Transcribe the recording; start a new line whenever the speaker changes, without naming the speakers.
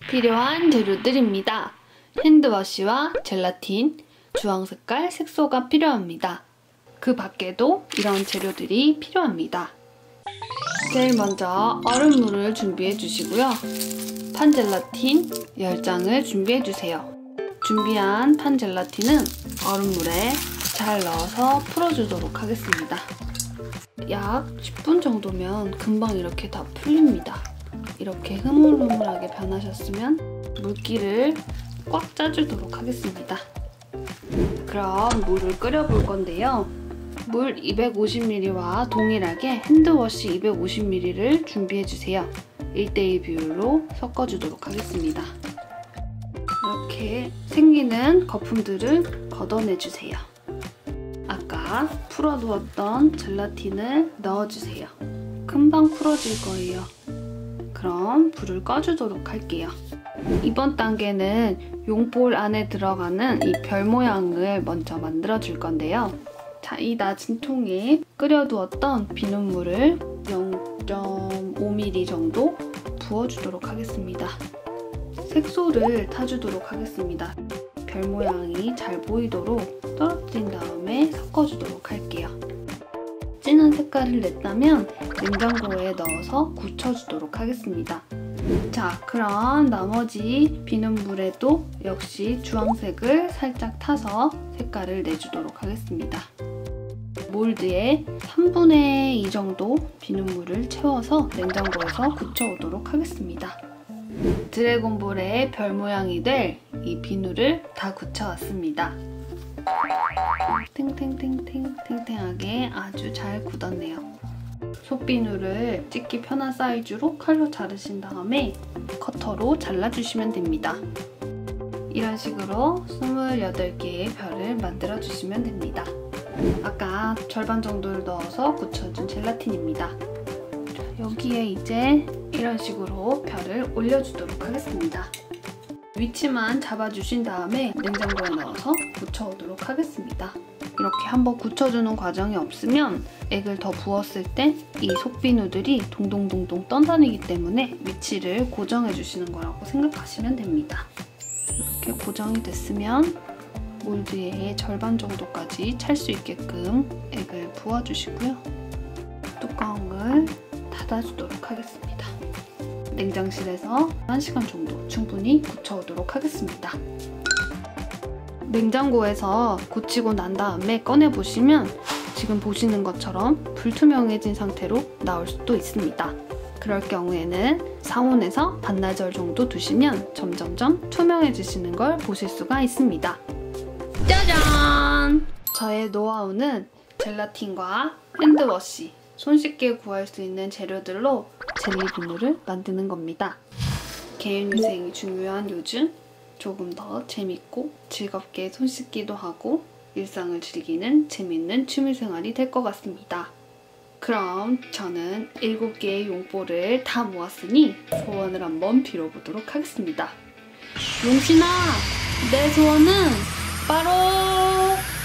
필요한 재료들입니다. 핸드워시와 젤라틴, 주황색깔 색소가 필요합니다. 그 밖에도 이런 재료들이 필요합니다. 제일 먼저 얼음물을 준비해 주시고요. 판젤라틴 10장을 준비해 주세요. 준비한 판젤라틴은 얼음물에 잘 넣어서 풀어주도록 하겠습니다. 약 10분 정도면 금방 이렇게 다 풀립니다. 이렇게 흐물흐물하게 변하셨으면 물기를 꽉 짜주도록 하겠습니다. 그럼 물을 끓여볼 건데요. 물 250ml와 동일하게 핸드워시 250ml를 준비해주세요. 1:1 비율로 섞어주도록 하겠습니다. 이렇게 생기는 거품들을 걷어내주세요. 아까 풀어두었던 젤라틴을 넣어주세요. 금방 풀어질 거예요. 그럼 불을 꺼주도록 할게요. 이번 단계는 용볼 안에 들어가는 이 별 모양을 먼저 만들어줄 건데요. 자, 이 낮은 통에 끓여두었던 비눗물을 0.5ml 정도 부어주도록 하겠습니다. 색소를 타주도록 하겠습니다. 별 모양이 잘 보이도록 떨어뜨린 다음에 섞어주도록 할게요. 진한 색깔을 냈다면 냉장고에 넣어서 굳혀주도록 하겠습니다. 자, 그럼 나머지 비눗물에도 역시 주황색을 살짝 타서 색깔을 내주도록 하겠습니다. 몰드에 3분의 2 정도 비눗물을 채워서 냉장고에서 굳혀오도록 하겠습니다. 드래곤볼의 별 모양이 될 이 비누를 다 굳혀왔습니다. 탱탱하게 아주 잘 굳었네요. 속비누를 찍기 편한 사이즈로 칼로 자르신 다음에 커터로 잘라주시면 됩니다. 이런 식으로 28개의 별을 만들어주시면 됩니다. 아까 절반 정도를 넣어서 굳혀준 젤라틴입니다. 여기에 이제 이런 식으로 별을 올려주도록 하겠습니다. 위치만 잡아주신 다음에 냉장고에 넣어서 굳혀오도록 하겠습니다. 이렇게 한번 굳혀주는 과정이 없으면 액을 더 부었을 때 이 속비누들이 동동동동 떠다니기 때문에 위치를 고정해주시는 거라고 생각하시면 됩니다. 이렇게 고정이 됐으면 몰드의 절반 정도까지 찰 수 있게끔 액을 부어주시고요. 뚜껑을 닫아주도록 하겠습니다. 냉장실에서 1시간 정도 충분히 굳혀오도록 하겠습니다. 냉장고에서 굳히고 난 다음에 꺼내보시면 지금 보시는 것처럼 불투명해진 상태로 나올 수도 있습니다. 그럴 경우에는 상온에서 반나절 정도 두시면 점점점 투명해지시는 걸 보실 수가 있습니다. 짜잔! 저의 노하우는 젤라틴과 핸드워시, 손쉽게 구할 수 있는 재료들로 젤리 비누를 만드는 겁니다. 개인위생이 중요한 요즘 조금 더 재밌고 즐겁게 손 씻기도 하고 일상을 즐기는 재밌는 취미생활이 될 것 같습니다. 그럼 저는 7개의 용볼을 다 모았으니 소원을 한번 빌어보도록 하겠습니다. 용신아, 내 소원은 바로